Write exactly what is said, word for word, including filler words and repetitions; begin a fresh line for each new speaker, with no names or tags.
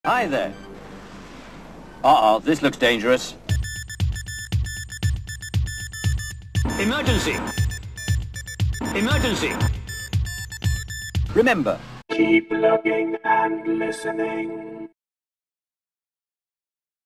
Hi there. Uh-oh, this looks dangerous. Emergency! Emergency! Remember,
Keep looking and listening.